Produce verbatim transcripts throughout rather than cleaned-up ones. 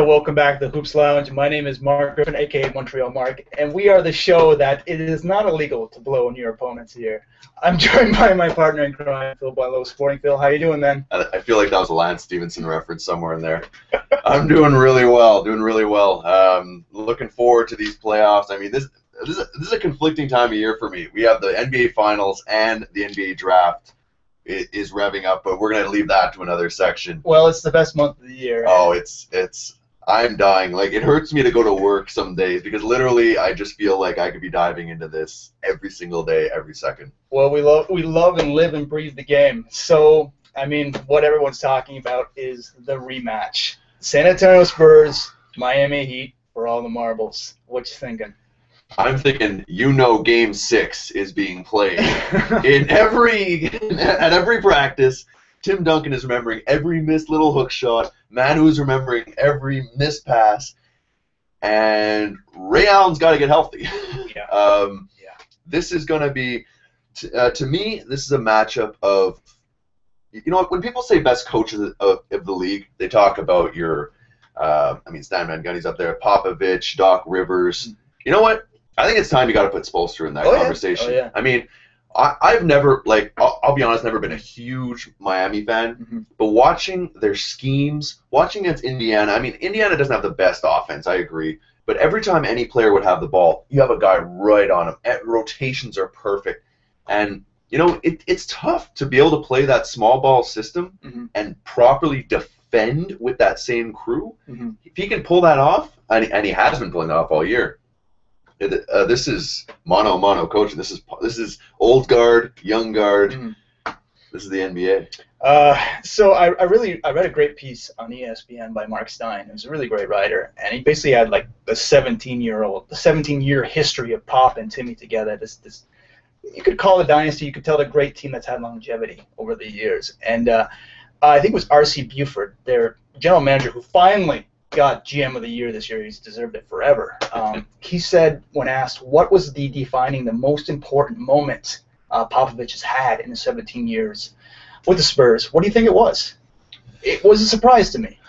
welcome back to the Hoops Lounge. My name is Mark Griffin, aka Montreal Mark, and we are the show that it is not illegal to blow on your opponents here. I'm joined by my partner in crime, Phil Boileau, Sporting Phil. How you doing, man? I feel like that was a Lance Stevenson reference somewhere in there. I'm doing really well, doing really well. Um, looking forward to these playoffs. I mean, this this is, a, this is a conflicting time of year for me. We have the N B A Finals and the N B A Draft is revving up, but we're going to leave that to another section. Well, it's the best month of the year. Oh, it's it's. I'm dying. Like, it hurts me to go to work some days because literally I just feel like I could be diving into this every single day, every second. Well, we love we love and live and breathe the game. So, I mean, what everyone's talking about is the rematch. San Antonio Spurs, Miami Heat for all the marbles. What you thinking? I'm thinking, you know, Game Six is being played in every at every practice. Tim Duncan is remembering every missed little hook shot. Manu's remembering every missed pass, and Ray Allen's got to get healthy. Yeah. um, yeah. This is going to be, t uh, to me, this is a matchup of, you know, when people say best coaches of, of the league, they talk about your, uh, I mean, Stan Van Gundy's up there, Popovich, Doc Rivers. Mm-hmm. You know what? I think it's time you got to put Spoelstra in that oh, conversation. Yeah. Oh, yeah. I mean, I, I've never, like, I'll, I'll be honest, never been a huge Miami fan, mm-hmm. but watching their schemes, watching against Indiana, I mean, Indiana doesn't have the best offense, I agree, but every time any player would have the ball, you have a guy right on him. Rotations are perfect, and, you know, it, it's tough to be able to play that small ball system mm-hmm. and properly defend with that same crew. Mm-hmm. If he can pull that off, and, and he has been pulling that off all year, Uh, this is mono mono coaching. This is this is old guard, young guard. Mm-hmm. This is the N B A. Uh, so I, I really I read a great piece on E S P N by Mark Stein. He was a really great writer, and he basically had like the seventeen year old, the seventeen year history of Pop and Timmy together. This this you could call it a dynasty. You could tell it a great team that's had longevity over the years. And uh, I think it was R C Buford, their general manager, who finally got G M of the year this year. He's deserved it forever. Um, he said, when asked what was the defining the most important moment uh, Popovich has had in the seventeen years with the Spurs, what do you think it was? It was a surprise to me.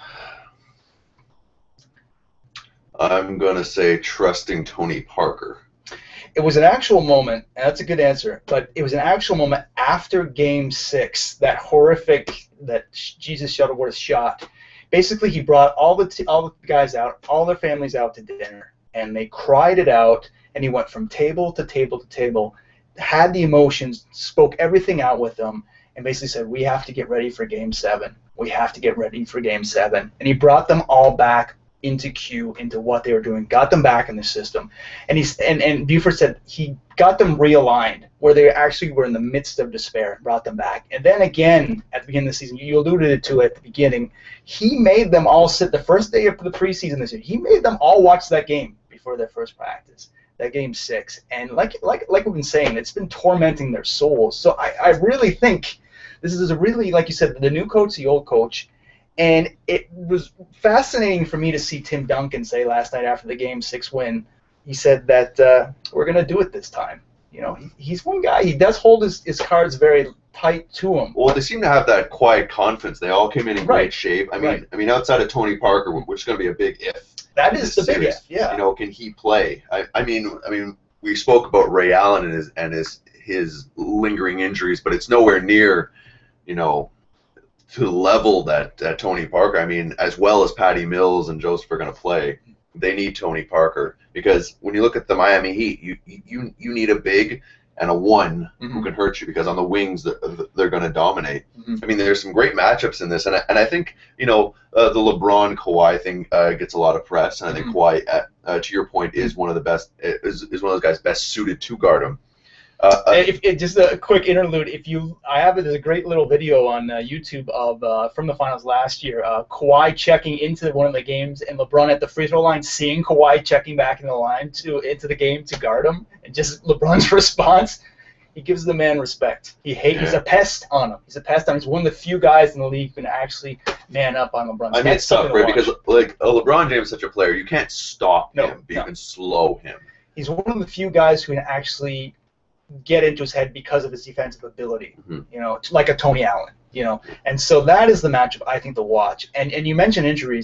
I'm gonna say trusting Tony Parker. It was an actual moment, and that's a good answer, but it was an actual moment after Game Six, that horrific, that Jesus Shuttleworth shot. Basically, he brought all the t all the guys out, all their families out to dinner, and they cried it out. And he went from table to table to table, had the emotions, spoke everything out with them, and basically said, "We have to get ready for Game Seven. We have to get ready for Game Seven." And he brought them all back into Q, into what they were doing, got them back in the system. And he's and and Buford said he got them realigned, where they actually were in the midst of despair, and brought them back. And then again, at the beginning of the season, you alluded to it at the beginning, he made them all sit the first day of the preseason this year. He made them all watch that game before their first practice, that Game Six. And like like like we've been saying, it's been tormenting their souls. So I, I really think this is a really, like you said, the new coach, the old coach. And it was fascinating for me to see Tim Duncan say last night after the Game Six win, he said that uh, we're going to do it this time. You know, he, he's one guy. He does hold his, his cards very tight to him. Well, they seem to have that quiet confidence. They all came in in Right. great shape. I mean, Right. I mean, outside of Tony Parker, which is going to be a big if. That in is this the big series, if, yeah. You know, can he play? I, I mean, I mean, we spoke about Ray Allen and his and his his lingering injuries, but it's nowhere near, you know, to the level that, that Tony Parker, I mean, as well as Patty Mills and Joseph are going to play, they need Tony Parker. Because when you look at the Miami Heat, you you, you need a big and a one mm-hmm. who can hurt you, because on the wings they're, they're going to dominate. Mm-hmm. I mean, there's some great matchups in this, and I, and I think, you know, uh, the LeBron Kawhi thing uh, gets a lot of press, and I think mm-hmm. Kawhi, uh, uh, to your point, is one of the best, is, is one of those guys best suited to guard him. Uh, uh, if, if, just a quick interlude. If you, I have it as a great little video on uh, YouTube of uh, from the finals last year. Uh, Kawhi checking into one of the games, and LeBron at the free throw line, seeing Kawhi checking back in the line to into the game to guard him, and just LeBron's response. He gives the man respect. He hate. He's a pest on him. He's a pest on him. He's one of the few guys in the league who can actually man up on LeBron. I mean, it's tough, right? Because like uh, LeBron James is such a player, you can't stop no, him, but no. you can slow him. He's one of the few guys who can actually get into his head because of his defensive ability, mm-hmm. you know, like a Tony Allen, you know. And so that is the matchup I think to watch. And and you mentioned injuries.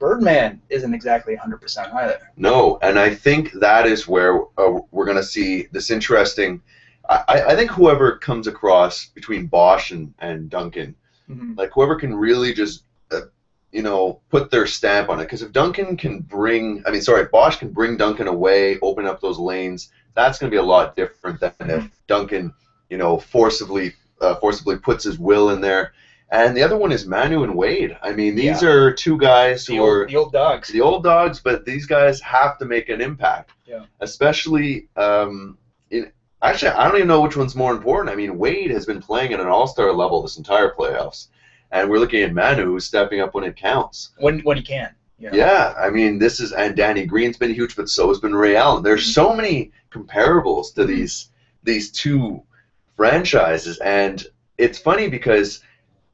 Birdman isn't exactly one hundred percent either. No, and I think that is where uh, we're going to see this interesting. I, I think whoever comes across between Bosch and, and Duncan, mm-hmm. like whoever can really just, uh, you know, put their stamp on it. Because if Duncan can bring, I mean, sorry, if Bosch can bring Duncan away, open up those lanes, that's going to be a lot different than mm-hmm. if Duncan, you know, forcibly uh, forcibly puts his will in there. And the other one is Manu and Wade. I mean, these yeah. are two guys who the old, are the old dogs. The old dogs, but these guys have to make an impact. Yeah. Especially um, in actually, I don't even know which one's more important. I mean, Wade has been playing at an all-star level this entire playoffs, and we're looking at Manu who's stepping up when it counts. When when he can. You know? Yeah, I mean, this is and Danny Green's been huge, but so has been Ray Allen. There's mm-hmm. so many comparables to mm-hmm. these these two franchises, and it's funny because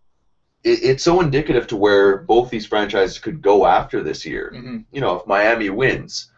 it's so indicative to where both these franchises could go after this year. Mm-hmm. You know, if Miami wins,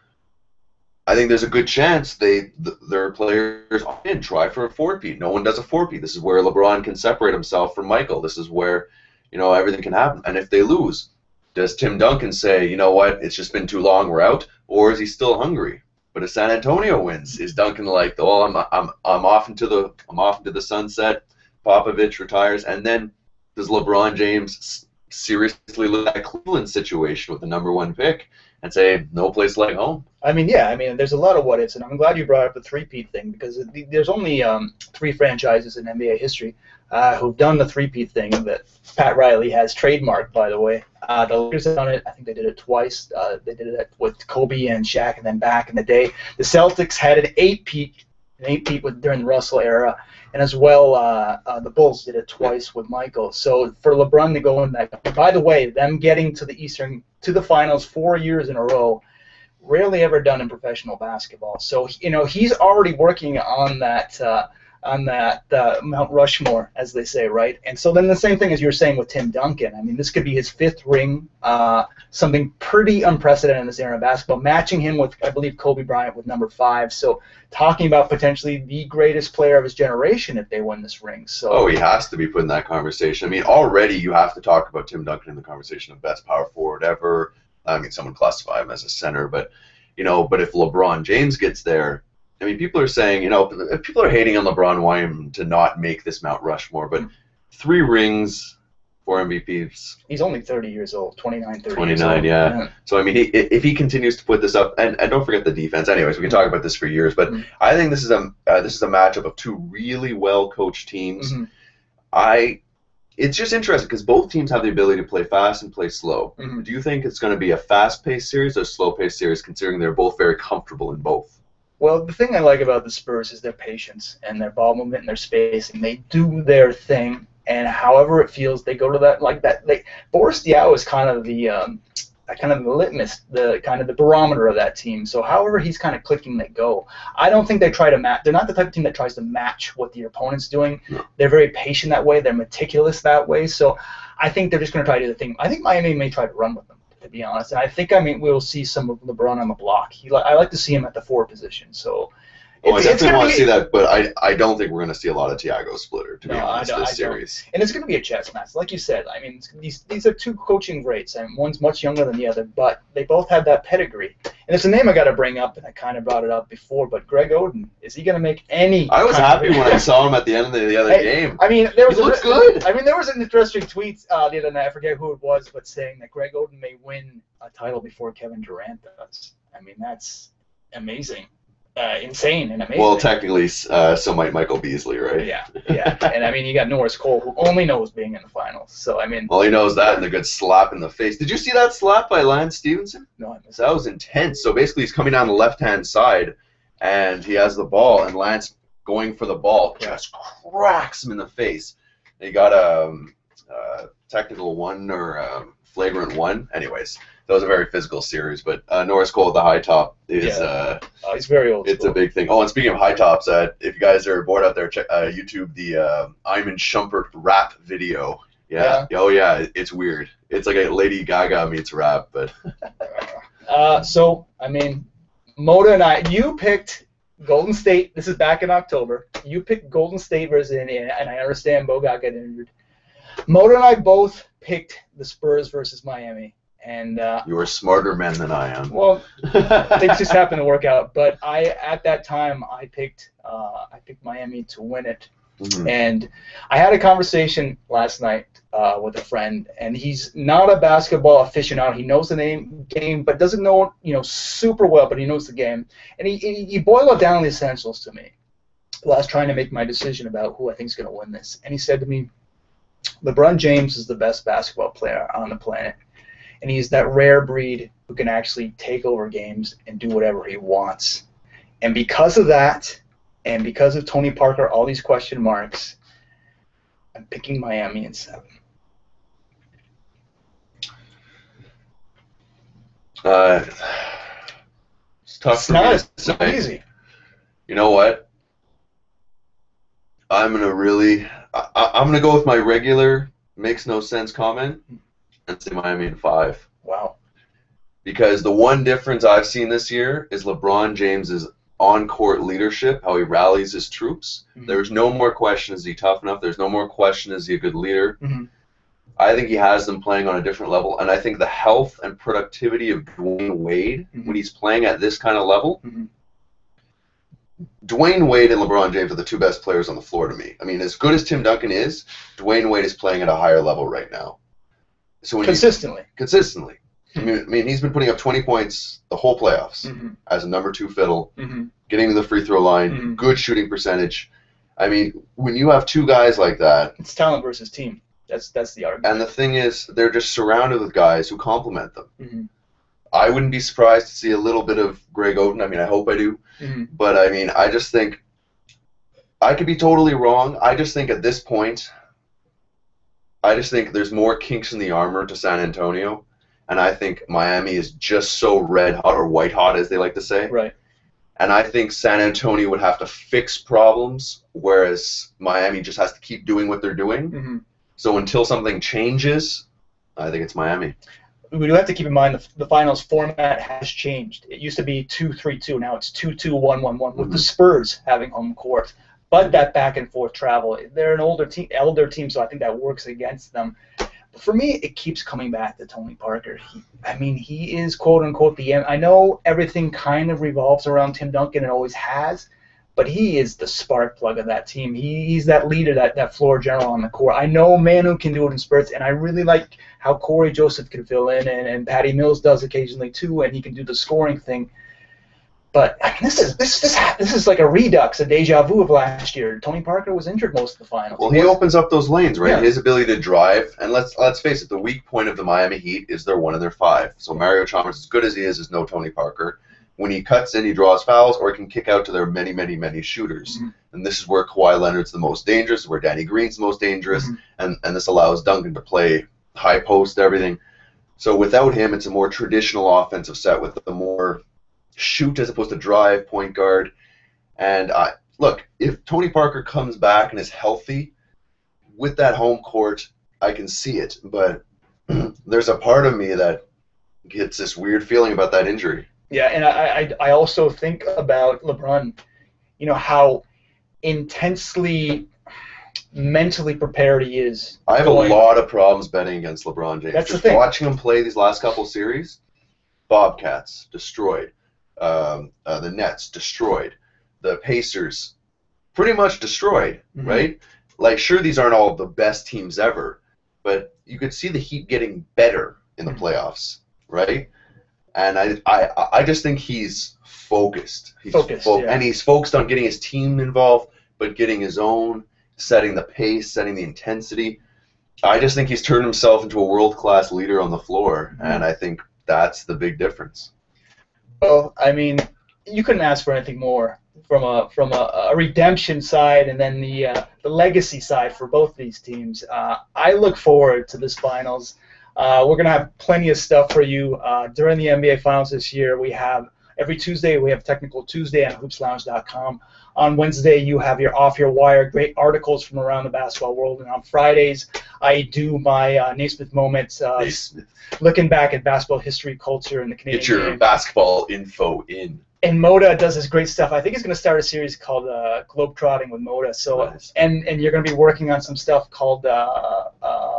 I think there's a good chance they th- their players in try for a four-peat. No one does a four-peat. This is where LeBron can separate himself from Michael. This is where, you know, everything can happen. And if they lose, does Tim Duncan say, you know what, it's just been too long, we're out, or is he still hungry? But if San Antonio wins, is Duncan like, oh, I'm I'm I'm off into the I'm off into the sunset. Popovich retires, and then does LeBron James seriously look at that Cleveland situation with the number one pick and say, no place like home? I mean, yeah, I mean, there's a lot of what ifs, and I'm glad you brought up the three-peat thing because there's only um, three franchises in N B A history uh, who've done the three-peat thing that Pat Riley has trademarked, by the way. Uh, the Lakers have done it. I think they did it twice. Uh, they did it with Kobe and Shaq, and then back in the day. The Celtics had an eight-peat, an eight-peat with, during the Russell era. And as well, uh, uh, the Bulls did it twice with Michael. So for LeBron to go in that, by the way, them getting to the Eastern, to the finals four years in a row, rarely ever done in professional basketball. So you know he's already working on that, uh, on that uh, Mount Rushmore, as they say, right? And so then the same thing as you were saying with Tim Duncan. I mean, this could be his fifth ring, uh, something pretty unprecedented in this era of basketball, matching him with, I believe, Kobe Bryant with number five. So talking about potentially the greatest player of his generation if they win this ring. So oh, he has to be put in that conversation. I mean, already you have to talk about Tim Duncan in the conversation of best power forward ever. I mean, someone classify him as a center, but you know, but if LeBron James gets there, I mean, people are saying, you know, people are hating on LeBron wanting him to not make this Mount Rushmore, but three rings, four M V Ps. He's only thirty years old, twenty-nine, thirty twenty-nine, years old. Yeah. yeah. So, I mean, he, if he continues to put this up, and, and don't forget the defense. Anyways, we can talk about this for years, but mm-hmm. I think this is a uh, this is a matchup of two really well-coached teams. Mm-hmm. I, it's just interesting because both teams have the ability to play fast and play slow. Mm-hmm. Do you think it's going to be a fast-paced series or a slow-paced series, considering they're both very comfortable in both? Well, the thing I like about the Spurs is their patience and their ball movement and their spacing. They do their thing, and however it feels, they go to that like that. Like Boris Diaw is kind of the um, kind of the litmus, the kind of the barometer of that team. So however he's kind of clicking, they go. I don't think they try to match. They're not the type of team that tries to match what the opponent's doing. No. They're very patient that way. They're meticulous that way. So I think they're just going to try to do the thing. I think Miami may try to run with them, to be honest. And I think, I mean, we'll see some of LeBron on the block. He, I like to see him at the four position. So, oh, I definitely want to see that, but I, I don't think we're going to see a lot of Thiago Splitter, to no, be honest, I this I series. Don't. And it's going to be a chess match. Like you said, I mean, these these are two coaching greats, and one's much younger than the other, but they both have that pedigree. And it's a name I got to bring up, and I kind of brought it up before, but Greg Oden, is he going to make any... I was happy when I saw him at the end of the, the other hey, game. I mean, there was he a, looked good. I mean, there was an interesting tweet uh, the other night, I forget who it was, but saying that Greg Oden may win a title before Kevin Durant does. I mean, that's amazing. Uh, insane and amazing. Well, technically, uh, so might Michael Beasley, right? Yeah, yeah. And I mean, you got Norris Cole, who only knows being in the finals. So I mean, well, he knows that and a good slap in the face. Did you see that slap by Lance Stevenson? No, I missed that. Was intense. So basically, he's coming down the left-hand side, and he has the ball, and Lance going for the ball just cracks him in the face. And he got a um, uh, technical one or um, flagrant one. Anyways. That was a very physical series, but uh, Norris Cole at the high top is yeah. uh, oh, he's very old. It's school. a big thing. Oh, and speaking of high tops, uh, if you guys are bored out there, check uh, YouTube the uh, Iman Shumpert rap video. Yeah. yeah, oh yeah, it's weird. It's like a Lady Gaga meets rap, but. uh, so I mean, Moda and I, you picked Golden State. This is back in October. You picked Golden State versus Indiana, and I understand Bogut got injured. Moda and I both picked the Spurs versus Miami. And uh, you are smarter men than I am. Well, things just happen to work out. But I, at that time, I picked uh, I picked Miami to win it. Mm-hmm. And I had a conversation last night uh, with a friend, and he's not a basketball aficionado. He knows the name game, but doesn't know it, you know, super well. But he knows the game, and he he, he boiled it down the essentials to me while I was trying to make my decision about who I think is going to win this. And he said to me, LeBron James is the best basketball player on the planet. And he's that rare breed who can actually take over games and do whatever he wants. And because of that, and because of Tony Parker, all these question marks, I'm picking Miami in seven. Uh, it's tough It's for not, me it's to not say. easy. You know what? I'm gonna really, I, I'm gonna go with my regular makes no sense comment and say Miami in five. Wow. Because the one difference I've seen this year is LeBron James's on-court leadership, how he rallies his troops. Mm-hmm. There's no more question, is he tough enough? There's no more question, is he a good leader? Mm-hmm. I think he has them playing on a different level, and I think the health and productivity of Dwayne Wade, mm-hmm. when he's playing at this kind of level, mm-hmm. Dwayne Wade and LeBron James are the two best players on the floor to me. I mean, as good as Tim Duncan is, Dwayne Wade is playing at a higher level right now. So when consistently. You, consistently. I mean, I mean, he's been putting up twenty points the whole playoffs mm-hmm. as a number two fiddle, mm-hmm. getting to the free throw line, mm-hmm. good shooting percentage. I mean, when you have two guys like that, it's talent versus team. That's that's the argument. And the thing is, they're just surrounded with guys who complement them. Mm-hmm. I wouldn't be surprised to see a little bit of Greg Oden. I mean, I hope I do. Mm-hmm. But, I mean, I just think I could be totally wrong. I just think at this point, I just think there's more kinks in the armor to San Antonio. And I think Miami is just so red hot or white hot, as they like to say. Right. And I think San Antonio would have to fix problems, whereas Miami just has to keep doing what they're doing. Mm-hmm. So until something changes, I think it's Miami. We do have to keep in mind the, the finals format has changed. It used to be two three two. Now it's two two one one one, with mm-hmm. the Spurs having home court. But that back and forth travel, they're an older team, elder team, so I think that works against them. But for me, it keeps coming back to Tony Parker. He, I mean, he is quote unquote the end. I know everything kind of revolves around Tim Duncan and always has, but he is the spark plug of that team. He, he's that leader, that, that floor general on the court. I know Manu can do it in spurts, and I really like how Corey Joseph can fill in, and, and Patty Mills does occasionally too, and he can do the scoring thing. But I mean, this is this this this is like a redux, a deja vu of last year. Tony Parker was injured most of the finals. Well, he opens up those lanes, right? Yeah. His ability to drive, and let's let's face it, the weak point of the Miami Heat is they're one of their five. So Mario Chalmers, as good as he is, is no Tony Parker. When he cuts in, he draws fouls, or he can kick out to their many, many, many shooters. Mm-hmm. And this is where Kawhi Leonard's the most dangerous, where Danny Green's the most dangerous, mm-hmm. and, and this allows Duncan to play high post, everything. So without him, it's a more traditional offensive set with the more shoot as opposed to drive point guard. And I look, if Tony Parker comes back and is healthy with that home court, I can see it. But there's a part of me that gets this weird feeling about that injury. Yeah, and I, I I also think about LeBron, you know, how intensely mentally prepared he is. I have going. a lot of problems betting against LeBron James. That's Just the thing. Watching him play these last couple series, Bobcats, destroyed. Um, uh, the Nets, destroyed. The Pacers, pretty much destroyed, mm-hmm. right? Like, sure, these aren't all the best teams ever, but you could see the Heat getting better in the mm-hmm. playoffs, right? And I, I, I just think he's focused. He's focused, fo- yeah. And he's focused on getting his team involved, but getting his own, setting the pace, setting the intensity. I just think he's turned himself into a world-class leader on the floor, mm-hmm. and I think that's the big difference. Well, I mean, you couldn't ask for anything more from a from a, a redemption side and then the uh, the legacy side for both these teams. Uh, I look forward to this finals. Uh, we're gonna have plenty of stuff for you uh, during the N B A Finals this year. We have every Tuesday we have Technical Tuesday on hoops lounge dot com. On Wednesday you have your Off Your Wire, great articles from around the basketball world, and on Fridays I do my uh, Naismith Moments, uh, Naismith. looking back at basketball history, culture, and the Canadian Get your game. basketball info in. And Moda does this great stuff. I think he's going to start a series called uh, Globetrotting with Moda. So, nice. and and you're going to be working on some stuff called uh, uh,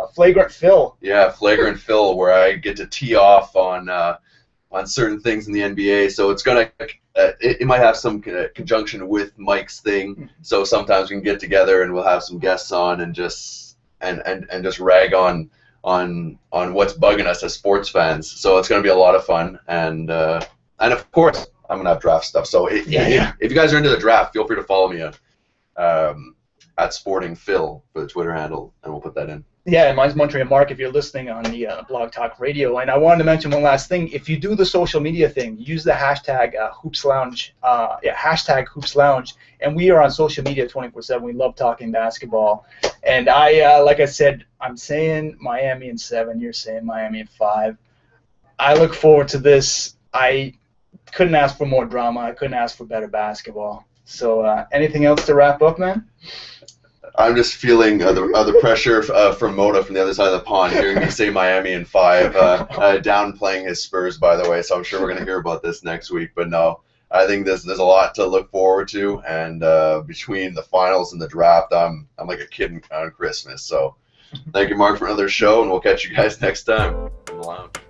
Flagrant Phil. Yeah, Flagrant Phil, where I get to tee off on uh, on certain things in the N B A. So it's gonna uh, it, it might have some uh, conjunction with Mike's thing. So sometimes we can get together and we'll have some guests on and just and and, and just rag on on on what's bugging us as sports fans. So it's gonna be a lot of fun, and uh, and of course I'm gonna have draft stuff. So it, Yeah, if, yeah. if you guys are into the draft, feel free to follow me on um, at Sporting Phil for the Twitter handle, and we'll put that in. Yeah, and mine's Montreal Mark if you're listening on the uh, Blog Talk Radio. And I wanted to mention one last thing. If you do the social media thing, use the hashtag uh, Hoops Lounge. Uh, yeah, hashtag Hoops Lounge. And we are on social media twenty-four seven. We love talking basketball. And I, uh, like I said, I'm saying Miami in seven. You're saying Miami in five. I look forward to this. I couldn't ask for more drama. I couldn't ask for better basketball. So uh, anything else to wrap up, man? I'm just feeling uh, the, uh, the pressure uh, from Mota from the other side of the pond, hearing me say Miami in five, uh, uh, downplaying his Spurs, by the way, so I'm sure we're going to hear about this next week. But no, I think there's, there's a lot to look forward to, and uh, between the finals and the draft, I'm, I'm like a kid on Christmas. So thank you, Mark, for another show, and we'll catch you guys next time in the lounge.